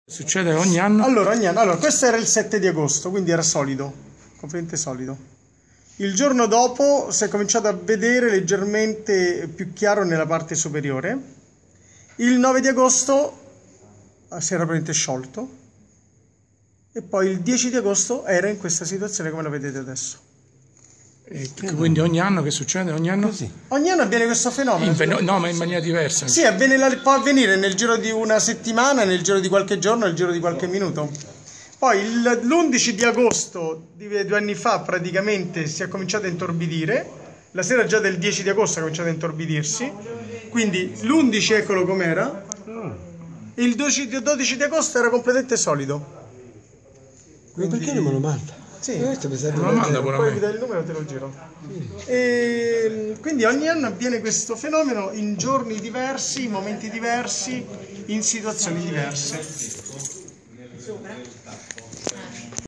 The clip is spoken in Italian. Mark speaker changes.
Speaker 1: Succede ogni anno?
Speaker 2: Allora, ogni anno. Allora, questo era il 7 di agosto, quindi era solido, completamente solido. Il giorno dopo si è cominciato a vedere leggermente più chiaro nella parte superiore. Il 9 di agosto si era praticamente sciolto. E poi il 10 di agosto era in questa situazione come lo vedete adesso.
Speaker 1: Quindi ogni anno che succede? Ogni anno?
Speaker 3: Così.
Speaker 2: Ogni anno avviene questo fenomeno.
Speaker 1: No, ma in maniera diversa.
Speaker 2: Sì, può avvenire nel giro di una settimana, nel giro di qualche giorno, nel giro di qualche minuto. Poi l'11 di agosto di 2 anni fa praticamente si è cominciato a intorbidire. La sera già del 10 di agosto ha cominciato a intorbidirsi. Quindi l'11 eccolo com'era. Il 12 di agosto era completamente solido.
Speaker 3: Ma perché non me lo manda?
Speaker 2: Sì,
Speaker 1: lo manda pure a
Speaker 2: poi
Speaker 1: me.
Speaker 2: vi dai il numero e te lo giro. E quindi ogni anno avviene questo fenomeno in giorni diversi, in momenti diversi, in situazioni diverse.